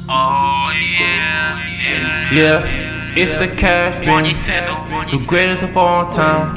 Oh yeah, yeah. Yeah, it's the cash bin, the greatest of all time.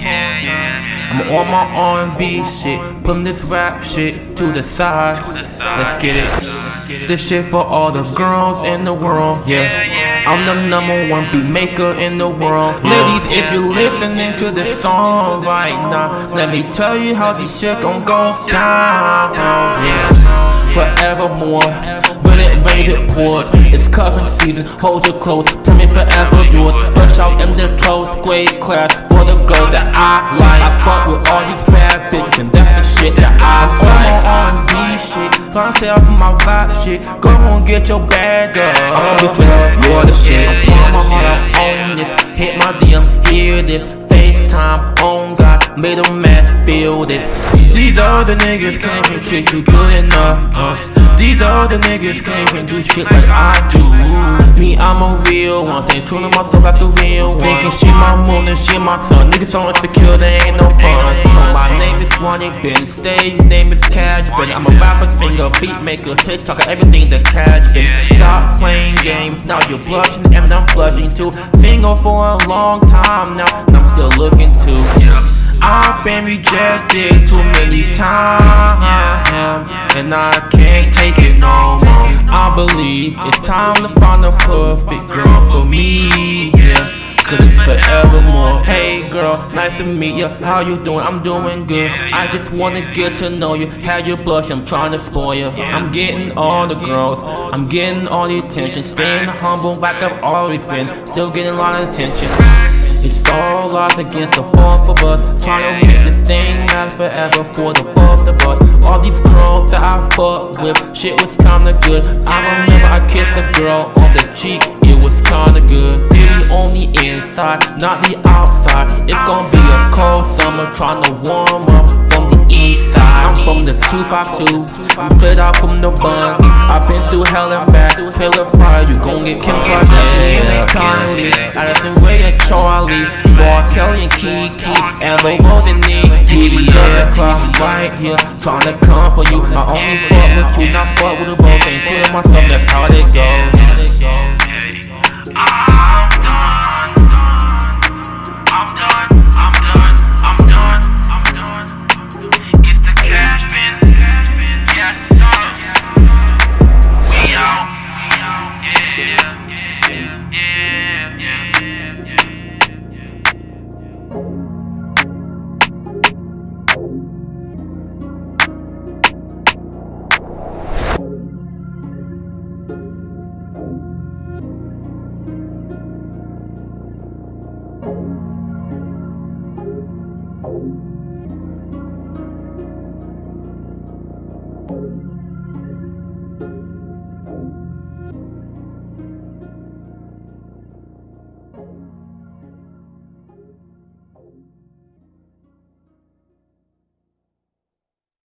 I'm on my R&B shit, putting this rap shit to the side. Let's get it. This shit for all the girls in the world. Yeah, I'm the #1 beat maker in the world. Ladies, if you're listening to this song right now, let me tell you how this shit gon' go down. Yeah. Forevermore, when it rains it pours. It's cuffin season, hold your clothes, tell me forever yours. Fresh out in the clothes, grade class for the girls that I like. I fuck with all these bad bitches and that's the shit that I like. On my R&B shit, tryna stay off of my vibe shit. Go on, get your bag up. Bitch, you're the shit. I'm on my heart, I own this. Hit my DM, hear this. FaceTime, on God, made a man feel this. These other niggas can't even treat you good enough. These other niggas can't even do shit like I do. Me, I'm a real one, stay true to myself like the real one. Thinking she my moon and she my sun. Niggas so insecure, they ain't no fun. My name is hBenton, stage name is hBenton. I'm a rapper, singer, beat maker, TikToker, everything that hBenton. Stop playing games, now you're blushing and I'm blushing too. Single for a long time now, and I'm still looking too. I've been rejected too many times, and I can't take it no more. I believe it's time to find a perfect girl for me, yeah, cause it's forevermore. Hey girl, nice to meet you, how you doing? I'm doing good. I just wanna get to know you, had you blush, I'm trying to spoil you. I'm getting all the girls, I'm getting all the attention. Staying humble like I've always been, still getting a lot of attention. It's all odds against the both of us, trying to make this thing last forever for the both of us. All these girls that I fucked with, shit was kinda good. I remember I kissed a girl on the cheek, it was kinda good. Really on the inside, not the outside. It's gonna be a cold summer, trying to warm up from the east side. I'm from the 252, I'm straight out from the bun. I've been through hell and back, hell and fire. You gon' get Kim Kardashian and Kanye, Addison Rae and Charlie, Boy Kelly and Kiki, and Lobo's and me. Yeah, I'm right here, trying to come for you. I only fuck with you, not fuck with the both. Ain't true to myself, that's how it goes.